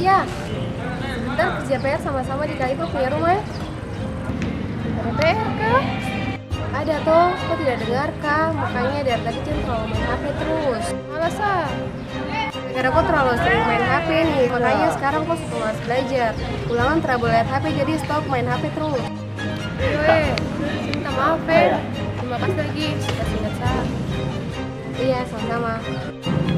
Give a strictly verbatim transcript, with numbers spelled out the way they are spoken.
iya. Sebentar kerja P R sama-sama di Kali punya rumah ya. Ada P R kah? Ada toh, kok tidak dengar kah? Makanya dari tadi Cen terlalu main H P terus. Malas ah. Gara-gara kok terlalu sering main H P nih, makanya sekarang kok suka malas belajar. Ulangan terlalu lihat H P jadi stop main H P terus. Yoi, minta maaf ya. Terima kasih lagi, sudah ingat saya. Iya, sama-sama.